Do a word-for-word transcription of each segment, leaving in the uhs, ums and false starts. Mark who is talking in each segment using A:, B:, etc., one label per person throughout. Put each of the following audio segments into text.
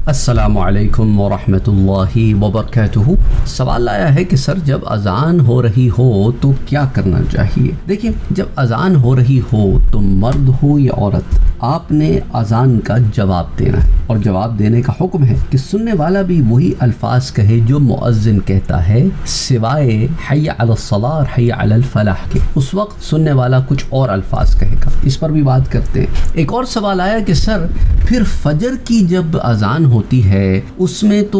A: السلام علیکم ورحمۃ اللہ وبرکاتہ۔ سوال آیا ہے کہ سر جب اذان ہو رہی ہو تو کیا کرنا چاہیے؟ دیکھیں، جب اذان ہو رہی ہو تو مرد ہو یا عورت، آپ نے اذان کا جواب دینا ہے، اور جواب دینے کا حکم ہے کہ سننے والا بھی وہی الفاظ کہے جو مؤذن کہتا ہے، سوائے حی علی الصلاۃ اور حی علی الفلاح کے۔ اس وقت سننے والا کچھ اور الفاظ کہے گا، اس پر بھی بات کرتے ہیں۔ ایک اور سوال آیا کہ سر پھر فجر کی جب اذان ہوتی ہے اس میں تو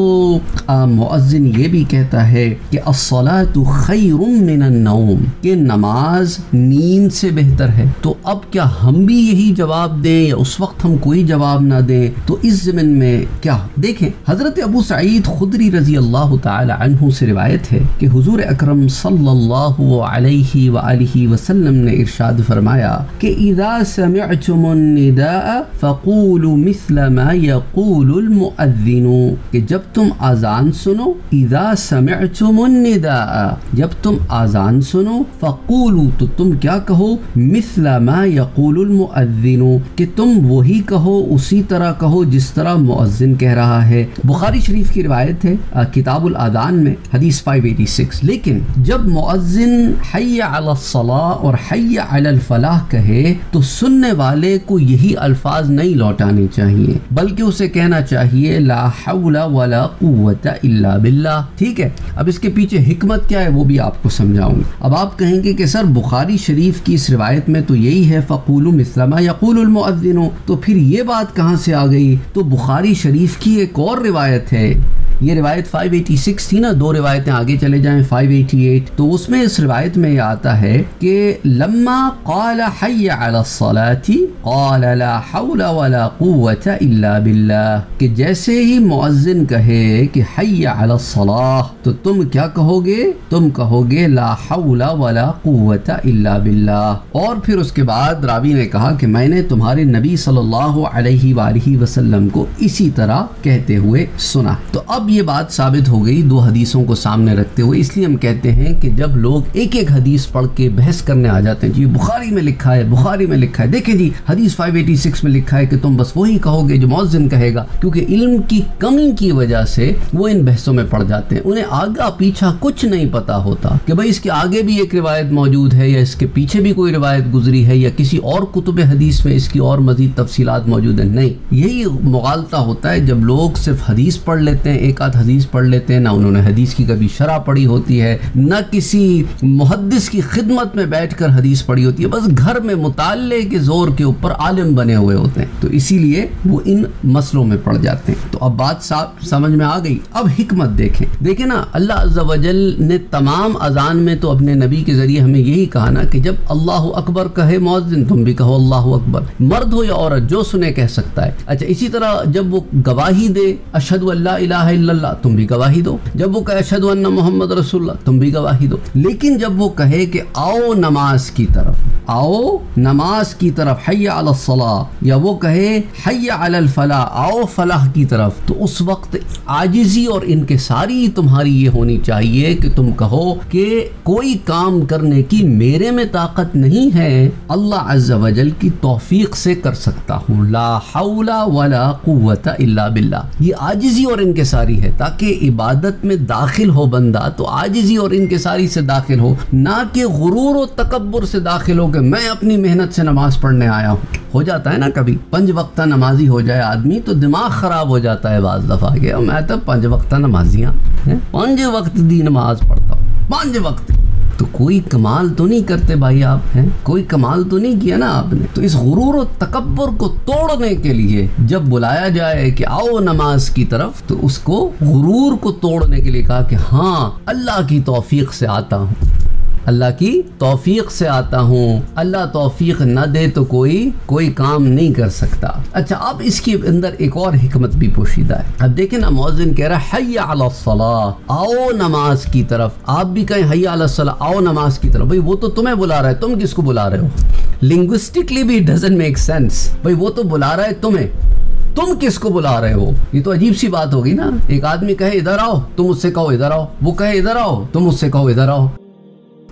A: مؤذن یہ بھی کہتا ہے کہ الصلاۃ خیر من النوم، کہ نماز نیند سے بہتر ہے، تو اب کیا ہم بھی یہی جواب دیں یا اس وقت ہم کوئی جواب نہ دیں؟ تو اس ضمن میں کیا دیکھیں، حضرت ابو سعید خدری رضی اللہ تعالی عنہ سے روایت ہے کہ حضور اکرم صلی اللہ علیہ وآلہ وسلم نے ارشاد فرمایا کہ اذا سمعتم النداء فقولوا مثل ما يقول المؤذن، کہ جب تم اذان سنو، اذا سمعتم النداء، جب تم اذان سنو، فقولوا، تو تم کیا کہو، مثل ما يقول المؤذن، کہ تم وہی کہو، اسی طرح کہو جس طرح مؤذن کہہ رہا ہے۔ بخاری شریف کی روایت ہے کتاب الاذان میں حدیث پانچ سو چھیاسی۔ لیکن جب مؤذن حی علی الصلاۃ اور حی علی الفلاح کہے تو سننے والے کو یہی الفاظ نہیں لوٹانے چاہیے، بلکہ اسے کہنا چاہیے لا حول ولا قوت الا باللہ۔ ٹھیک ہے، اب اس کے پیچھے حکمت کیا ہے وہ بھی آپ کو سمجھاؤں گا۔ اب آپ کہیں گے کہ سر بخاری شریف کی اس روایت میں تو یہی ہے فقولوا مثل ما یقول المؤذن، تو پھر یہ بات کہاں سے آ گئی؟ تو بخاری شریف کی ایک اور روایت ہے، یہ روایت پانچ سو چھیاسی تھی نا، دو روایتیں آگے چلے جائیں پانچ سو اٹھاسی، تو اس میں اس روایت میں یہ آتا ہے کہ لما قال حی علی الصلاۃ قال لا حول ولا قوت الا باللہ، کہ جیسے ہی مؤذن کہے کہ حی علی الصلاۃ تو تم کیا کہو گے؟ تم کہو گے لا حول ولا قوت الا باللہ۔ اور پھر اس کے بعد راوی نے کہا کہ میں نے تمہارے نبی صلی اللہ علیہ وآلہ وسلم کو اسی طرح کہتے ہوئے سنا۔ تو اب یہ بات ثابت ہو گئی دو حدیثوں کو سامنے رکھتے ہوئے، اس لیے ہم کہتے ہیں کہ جب لوگ ایک ایک حدیث پڑھ کے بحث کرنے آ جاتے ہیں، جی بخاری میں لکھا ہے، بخاری میں لکھا ہے، دیکھیں جی حدیث پانچ سو چھیاسی میں لکھا ہے کہ تم بس وہی کہو گے جو مؤذن کہے گا، کیونکہ علم کی کمی کی وجہ سے وہ ان بحثوں میں پڑ جاتے ہیں، انہیں آگا پیچھا کچھ نہیں پتا ہوتا کہ بھئی اس کے آگے بھی ایک روایت موجود ہے یا اس کے پیچھے بھی کوئی روایت گزری ہے یا کسی اور کتب حدیث میں اس کی اور مزید تفصیلات موجود ہیں۔ نہیں، یہی مغالطہ ہوتا ہے جب لوگ صرف حدیث پڑھ لیتے ہیں، ایک آدھ حدیث پڑھ لیتے ہیں، نہ انہوں نے حدیث کی کبھی شرح پڑھی ہوتی ہے، نہ کسی محدث کی خدمت میں بیٹھ کر حدیث پڑھی ہوتی ہے، بس گھر میں مطالعے کے زور کے اوپر عالم بنے ہوئے ہوتے ہیں، تو اسی لیے وہ ان مسئلوں میں پڑ جاتے ہیں۔ تو اب بات صاف سمجھ میں آ گئی۔ اب حکمت دیکھیں دیکھیں نا، اللہ عز و جل نے تمام اذان میں تو اپنے نبی کے ذریعے ہمیں یہی کہا نا کہ جب اللہ اکبر کہے مؤذن تم بھی کہو اللہ اکبر، مرد ہو یا عورت جو سنے کہہ سکتا ہے۔ اچھا، اسی طرح جب وہ گواہی دے اشہد ان لا الہ الا اللہ تم بھی گواہی دو، جب وہ کہے اشہد ان محمد رسول اللہ تم بھی گواہی دو۔ لیکن جب وہ کہے کہ آؤ نماز کی طرف، آؤ نماز کی طرف، حی علی الصلاۃ، یا وہ کہے حی علی الفلاح، آؤ فلاح کی طرف، تو اس وقت عاجزی اور انکساری تمہاری یہ ہونی چاہیے کہ تم کہو کہ کوئی کام کرنے کی میرے میں طاقت نہیں ہے، اللہ عز و جل کی توفیق سے کر سکتا ہوں، لا حول ولا قوت الا باللہ۔ یہ عاجزی اور انکساری ہے، تاکہ عبادت میں داخل ہو بندہ تو عاجزی اور انکساری سے داخل ہو، نہ کہ غرور و تکبر سے داخل ہو کہ میں اپنی محنت سے نماز پڑھنے آیا ہوں۔ ہو جاتا ہے نا کبھی پنج وقتہ نمازی ہو جائے آدمی تو دماغ خراب ہو جاتا ہے بعض دفعہ کہ میں تو پنج وقتہ نمازیاں پنج وقت دی نماز پڑھتا ہوں، پنج وقت، تو کوئی کمال تو نہیں کرتے بھائی آپ ہیں، کوئی کمال تو نہیں کیا نا آپ نے۔ تو اس غرور و تکبر کو توڑنے کے لیے جب بلایا جائے کہ آؤ نماز کی طرف، تو اس کو غرور کو توڑنے کے لیے کہا کہ ہاں اللہ کی توفیق سے آتا ہوں، اللہ کی توفیق سے آتا ہوں، اللہ توفیق نہ دے تو کوئی کوئی کام نہیں کر سکتا۔ اچھا، اب اس کے اندر ایک اور حکمت بھی پوشیدہ ہے۔ اب دیکھیں نا، مؤذن کہہ رہا ہے حی علی الصلاۃ، آؤ نماز کی طرف، آپ بھی کہیں حی علی الصلاۃ، آؤ نماز کی طرف، بھئی وہ تو تمہیں بلا رہا ہے، تم کس کو بلا رہے ہو؟ لنگوسٹکلی بھی ڈزنٹ میک سینس، بھئی وہ تو بلا رہا ہے تمہیں، تم کس کو بلا رہے ہو؟ یہ تو عجیب سی بات ہوگی نا، ایک آدمی کہے ادھر آؤ، تم اس سے کہو ادھر آؤ، وہ کہے ادھر آؤ، تم اس سے کہو ادھر آؤ۔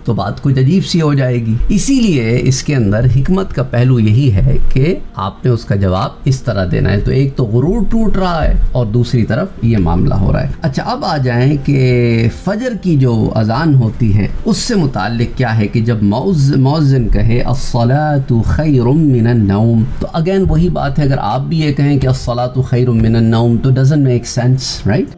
A: تو بات کچھ عجیب سی ہو جائے گی. اسی لیے اس کے اندر حکمت کا پہلو یہی ہے کہ آپ نے اس کا جواب اس طرح دینا ہے. تو ایک تو غرور ٹوٹ رہا ہے اور دوسری طرف یہ معاملہ ہو رہا ہے. اچھا اب آ جائیں کہ فجر کی جو اذان ہوتی ہے اس سے متعلق کیا ہے کہ جب مؤذن کہے الصلاۃ خیر من النوم، تو اگین وہی بات ہے، اگر آپ بھی یہ کہیں کہ الصلاۃ خیر من النوم تو ڈزنٹ میک سینس، رائٹ؟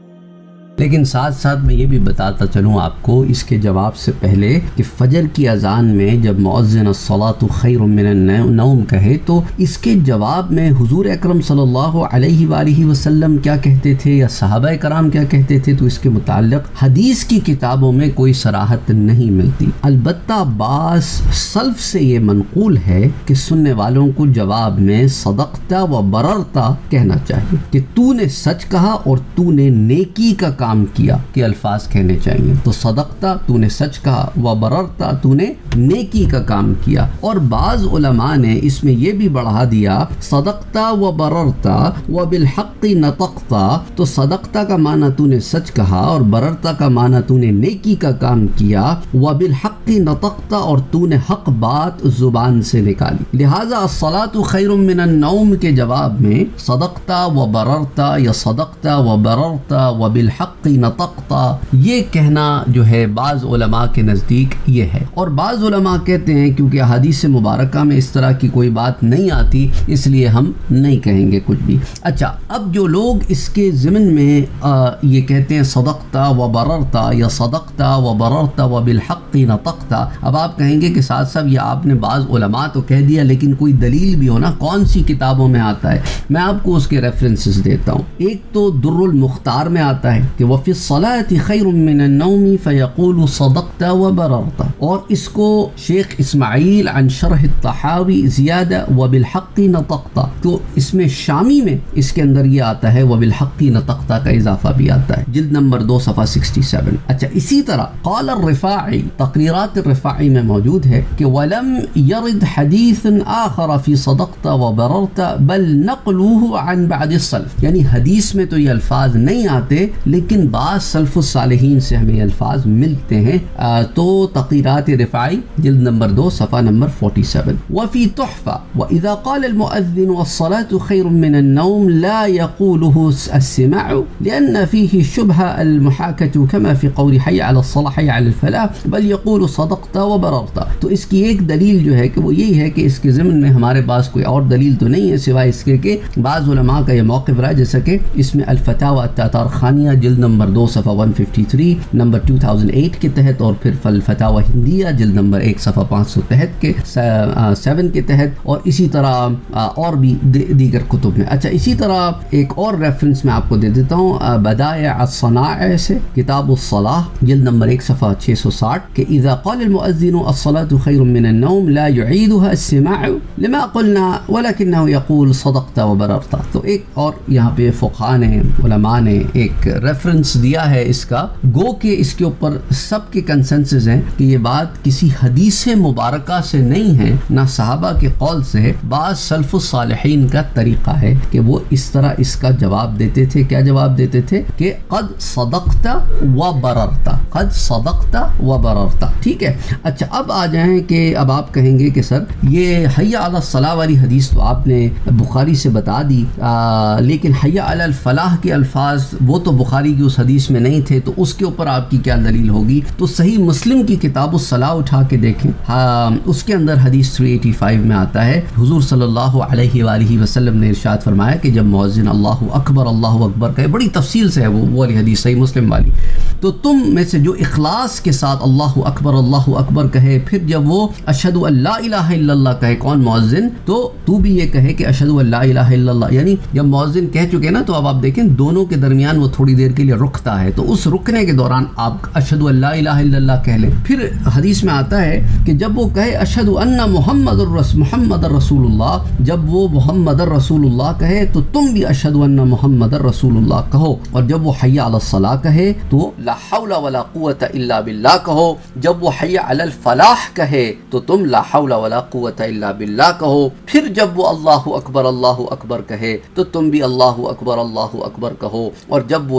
A: لیکن ساتھ ساتھ میں یہ بھی بتاتا چلوں آپ کو اس کے جواب سے پہلے کہ فجر کی اذان میں جب مؤذن الصلاۃ خیر من النوم کہے تو اس کے جواب میں حضور اکرم صلی اللہ علیہ وآلہ وسلم کیا کہتے تھے یا صحابہ کرام کیا کہتے تھے، تو اس کے متعلق حدیث کی کتابوں میں کوئی صراحت نہیں ملتی. البتہ بعض سلف سے یہ منقول ہے کہ سننے والوں کو جواب میں صدقتا و بررتا کہنا چاہیے، کہ تو نے سچ کہا اور تو نے نیکی کا کام کیا کہ الفاظ کہنے چاہیے. تو صدقتا تو نے سچ کہا، و بررتا تو نے نیکی کا کام کیا. اور بعض علماء نے اس میں یہ بھی بڑھا دیا صدقتا و بررتا و بالحق نطقتا، تو صدقتا کا معنی تو نے سچ کہا اور بررتا کا معنی تو نے نیکی کا کام کیا، و بالحق نطقتا اور تو نے حق بات زبان سے نکالی. لہذا الصلاۃ خیر من النوم کے جواب میں صدقتا و بررتا یا صدقتا و بررتا و بالحق نطقتا یہ کہنا جو ہے بعض علماء کے نزدیک یہ ہے. اور بعض علماء کہتے ہیں کیونکہ حدیث مبارکہ میں اس طرح کی کوئی بات نہیں آتی اس لیے ہم نہیں کہیں گے کچھ بھی. اچھا اب جو لوگ اس کے ضمن میں آ, یہ کہتے ہیں صدقتا و بررتا یا صدقتا و بررتا و بالحق نطقتا، اب آپ کہیں گے کہ ساتھ ساتھ یہ آپ نے بعض علماء تو کہہ دیا لیکن کوئی دلیل بھی ہونا، کون سی کتابوں میں آتا ہے؟ میں آپ کو اس کے ریفرنسز دیتا ہوں. ایک تو در المختار میں آتا ہے کہ وفی الصلاۃ خیر من النوم فیقول صدقت و بررت، اور اس کو شیخ اسماعیل عن شرح الطحاوی زیادہ و بالحق نطقت، تو اس میں شامی میں اس کے اندر یہ آتا ہے و بالحق نطقت کا اضافہ بھی آتا ہے، جلد نمبر دو صفحہ سکسٹی سیون. اچھا اسی طرح قال الرفاعی تقریرات الرفاعی میں موجود ہے کہ ولم يرد حدیث آخر فی صدقت و بررت بل نقلوه عن بعد السلف، یعنی حدیث میں تو یہ الفاظ نہیں آتے لیکن بعض سلف الصالحین سے ہمیں الفاظ ملتے ہیں. تو تقریرات رفاعی جلد نمبر دو صفحہ نمبر فورٹی سیون. وفی تحفہ وإذا قال المؤذن والصلاة خير من النوم لا يقوله السماع لأن فيه شبهة المحاكة كما في قول حي على الصلاة حي على الفلاح بل يقول صدقت وبررت. تو اس کی ایک دلیل جو ہے کہ وہ یہی ہے کہ اس کے ضمن میں ہمارے پاس کوئی اور دلیل تو نہیں ہے سوائے اس کے کہ بعض علماء کا یہ موقف رہا، جیسا کہ اس میں الفتاوی التتارخانیہ جلد نمبر دو صفحہ ایک سو ترپن نمبر دو ہزار آٹھ کے تحت، اور پھر الفتاوی ہندیہ جلد نمبر ایک صفحہ پانچ سو تحت کے سیون کے تحت، اور اسی طرح اور بھی دیگر کتب میں. اچھا اسی طرح ایک اور ریفرنس میں آپ کو دے دیتا ہوں بدائع الصنائع سے کتاب الصلاح جلد نمبر ایک صفحہ چھ سو ساٹھ کہ اذا قال المؤذن الصلاة خیر من النوم لا يعيدها السماع لما قلنا ولكنه يقول صدقت وبررت. تو ایک اور یہاں پہ فقہاء نے علماء نے ایک ریفرنس دیا ہے اس کا، گو کہ اس کے اوپر سب کے کنسنسس ہیں کہ یہ بات کسی حدیث مبارکہ سے نہیں ہے نہ صحابہ کے قول سے، بعض سلف الصالحین کا طریقہ ہے کہ وہ اس طرح اس کا جواب دیتے تھے. کیا جواب دیتے تھے؟ کہ قد صدقت و بررت، قد صدقت و بررت. ٹھیک ہے. اچھا اب آ جائیں کہ اب آپ کہیں گے کہ سر یہ حی علی الصلاح والی حدیث تو آپ نے بخاری سے بتا دی، آ, لیکن حی علی الفلاح کے الفاظ وہ تو بخاری کی اس حدیث میں نہیں تھے، تو اس کے اوپر آپ کی کیا دلیل ہوگی؟ تو صحیح مسلم کی کتاب الصلاح اٹھا کے دیکھیں، ہاں اس کے اندر حدیث تین سو پچاسی میں آتا ہے حضور صلی اللہ علیہ وآلہ وسلم نے ارشاد فرمایا کہ جب مؤذن اللہ اکبر اللہ اکبر کہے، بڑی تفصیل سے ہے وہ والی حدیث صحیح مسلم والی، تو تم میں سے جو اخلاص کے ساتھ اللہ اکبر اللہ اکبر کہے، پھر جب وہ اشہد ان لا الہ الا اللہ کہے، کون مؤذن، تو تو بھی یہ کہے کہ اشہد ان لا الہ الا اللہ، یعنی جب مؤذن کہہ چکے نا تو اب آپ دیکھیں دونوں کے درمیان وہ تھوڑی دیر کے لیے رکتا ہے، تو اس رکنے کے دوران آپ اشہد ان لا الہ الا اللہ کہہ لیں. پھر حدیث میں آتا ہے کہ جب وہ کہے اشہد ان محمد الرسول محمد الرسول اللہ، جب وہ محمد الرسول اللہ کہے تو تم بھی اشہد ان محمد الرسول اللہ کہو، اور جب وہ حی علی الصلاح کہے تو لا حول ولا قوت الا باللہ کہو، جب وہ حی علی الفلاح کہے تو تم لا حول ولا قوت الا باللہ کہو، پھر جب وہ اللہ اکبر اللہ اکبر کہے تو تم بھی اللہ اکبر اللہ اکبر کہو، اور جب وہ لا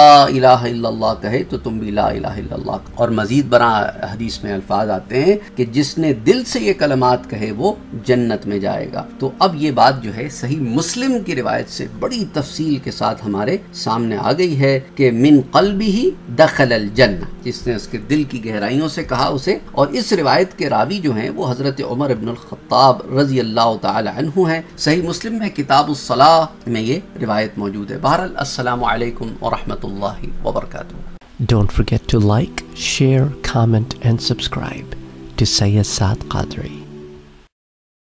A: لا الہ الا اللہ کہے تو تم بھی لا الہ الا اللہ. اور مزید برآں حدیث میں الفاظ آتے ہیں کہ جس نے دل سے یہ کلمات کہے وہ جنت میں جائے گا. تو اب یہ بات جو ہے صحیح مسلم کی روایت سے بڑی تفصیل کے ساتھ ہمارے سامنے آ گئی ہے کہ من قلبہ دخل الجنہ، جس نے اس کے دل کی گہرائیوں سے کہا اسے. اور اس روایت کے راوی جو ہیں وہ حضرت عمر بن الخطاب رضی اللہ تعالی عنہ ہیں. صحیح مسلم میں کتاب الصلاح میں یہ روایت موجود ہے. بہرحال السلام علیکم ورحمۃ اللہ وبرکاتہ.
B: Don't forget to like, share, comment and subscribe to Sayyid Saad Qadri.